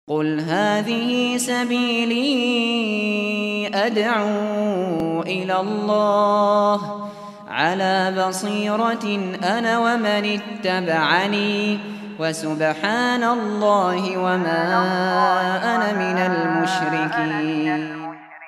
قل هذه سبيلي أدعو إلى الله على بصيرة أنا ومن اتبعني وسبحان الله وما أنا من المشركين.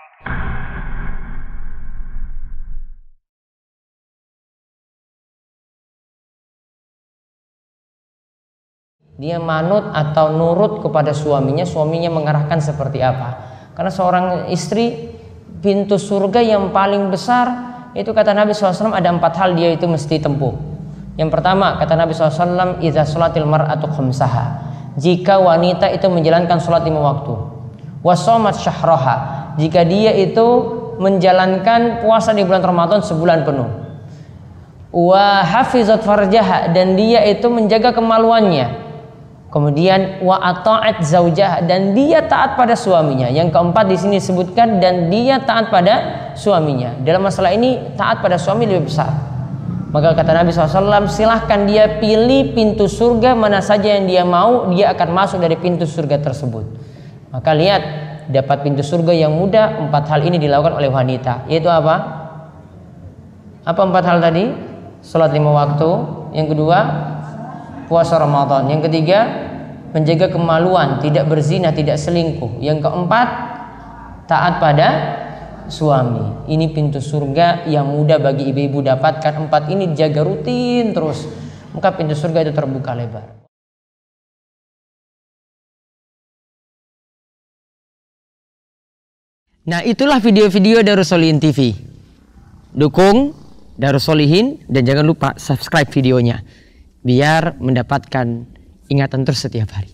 Dia manut atau nurut kepada suaminya, suaminya mengarahkan seperti apa. Karena seorang istri, pintu surga yang paling besar itu kata Nabi SAW ada 4 hal dia itu mesti tempuh. Yang pertama kata Nabi SAW, idza sholatil mar'atu khamsaha, jika wanita itu menjalankan sholat 5 waktu. Wa shamat syahraha, jika dia itu menjalankan puasa di bulan Ramadan sebulan penuh. Wa hafizat farjaha, dan dia itu menjaga kemaluannya. Kemudian wa ata'at zaujah, dan dia taat pada suaminya. Yang keempat di sini disebutkan dan dia taat pada suaminya. Dalam masalah ini taat pada suami lebih besar. Maka kata Nabi SAW, silahkan dia pilih pintu surga mana saja yang dia mau, dia akan masuk dari pintu surga tersebut. Maka lihat, dapat pintu surga yang mudah, 4 hal ini dilakukan oleh wanita. Yaitu apa? Apa 4 hal tadi? Salat 5 waktu. Yang kedua, puasa Ramadan. Yang ketiga, menjaga kemaluan, tidak berzina, tidak selingkuh. Yang keempat, taat pada suami. Ini pintu surga yang mudah bagi ibu-ibu dapatkan. 4 ini dijaga rutin terus, maka pintu surga itu terbuka lebar. Nah, itulah video-video Darussolihin TV. Dukung Darussolihin dan jangan lupa subscribe videonya biar mendapatkan ingatan terus setiap hari.